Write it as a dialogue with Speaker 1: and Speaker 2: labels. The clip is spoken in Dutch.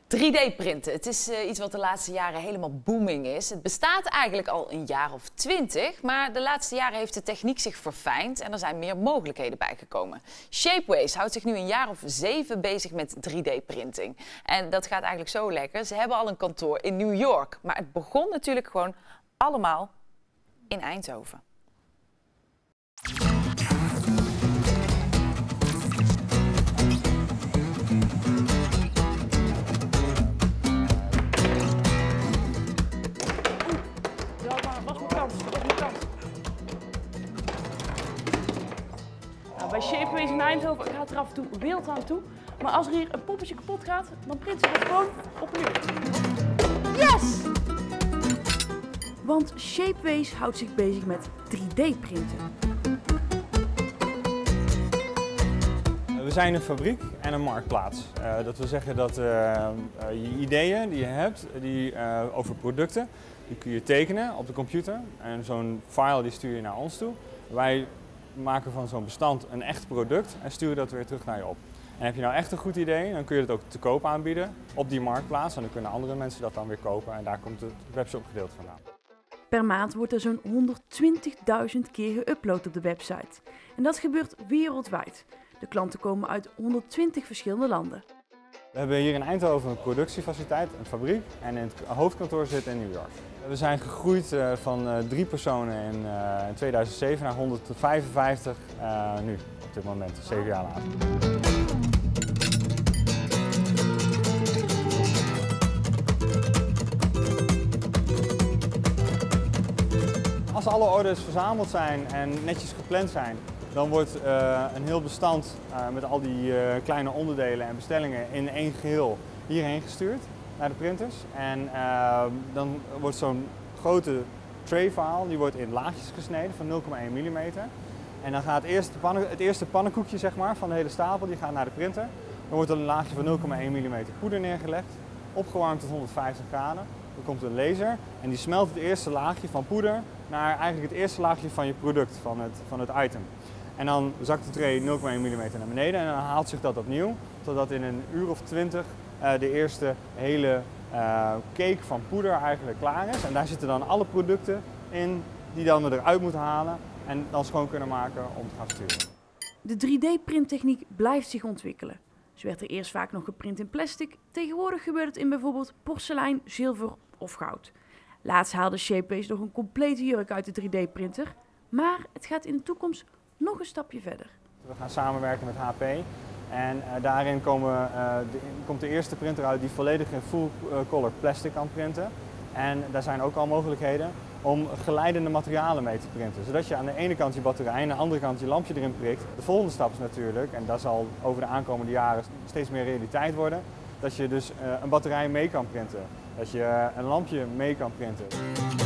Speaker 1: 3D-printen, het is iets wat de laatste jaren helemaal booming is. Het bestaat eigenlijk al een jaar of 20, maar de laatste jaren heeft de techniek zich verfijnd en er zijn meer mogelijkheden bijgekomen. Shapeways houdt zich nu een jaar of 7 bezig met 3D-printing. En dat gaat eigenlijk zo lekker. Ze hebben al een kantoor in New York, maar het begon natuurlijk gewoon allemaal in Eindhoven.
Speaker 2: Bij Shapeways in Eindhoven gaat er af en toe wild aan toe. Maar als er hier een poppetje kapot gaat, dan printen ze dat gewoon op een uur. Yes! Want Shapeways houdt zich bezig met 3D-printen.
Speaker 3: We zijn een fabriek en een marktplaats. Dat wil zeggen dat je ideeën die je hebt over producten, die kun je tekenen op de computer. En zo'n file die stuur je naar ons toe. Wij maken van zo'n bestand een echt product en sturen dat weer terug naar je op. En heb je nou echt een goed idee, dan kun je het ook te koop aanbieden op die marktplaats. En dan kunnen andere mensen dat dan weer kopen en daar komt het webshopgedeelte vandaan.
Speaker 2: Per maand wordt er zo'n 120.000 keer geüpload op de website. En dat gebeurt wereldwijd. De klanten komen uit 120 verschillende landen.
Speaker 3: We hebben hier in Eindhoven een productiefaciliteit, een fabriek en het hoofdkantoor zit in New York. We zijn gegroeid van 3 personen in 2007 naar 155 nu op dit moment, 7 jaar later. Als alle orders verzameld zijn en netjes gepland zijn, dan wordt een heel bestand met al die kleine onderdelen en bestellingen in één geheel hierheen gestuurd naar de printers. En dan wordt zo'n grote tray-file, die wordt in laagjes gesneden van 0,1 mm. En dan gaat het eerste pannenkoekje zeg maar, van de hele stapel, die gaat naar de printer. Dan wordt er een laagje van 0,1 mm poeder neergelegd, opgewarmd tot 150 graden. Dan komt een laser en die smelt het eerste laagje van poeder naar eigenlijk het eerste laagje van je product, van het item. En dan zakt de tray 0,1 mm naar beneden en dan haalt zich dat opnieuw, totdat in een uur of 20 de eerste hele cake van poeder eigenlijk klaar is. En daar zitten dan alle producten in die dan we eruit moeten halen en dan schoon kunnen maken om te gaan sturen.
Speaker 2: De 3D-printtechniek blijft zich ontwikkelen. Zo werd er eerst vaak nog geprint in plastic, tegenwoordig gebeurt het in bijvoorbeeld porselein, zilver of goud. Laatst haalde Shapeways nog een complete jurk uit de 3D-printer, maar het gaat in de toekomst nog een stapje verder.
Speaker 3: We gaan samenwerken met HP en daarin komt de eerste printer uit die volledig in full color plastic kan printen. En daar zijn ook al mogelijkheden om geleidende materialen mee te printen. Zodat je aan de ene kant je batterij en aan de andere kant je lampje erin prikt. De volgende stap is natuurlijk, en dat zal over de aankomende jaren steeds meer realiteit worden, dat je dus een batterij mee kan printen. Dat je een lampje mee kan printen.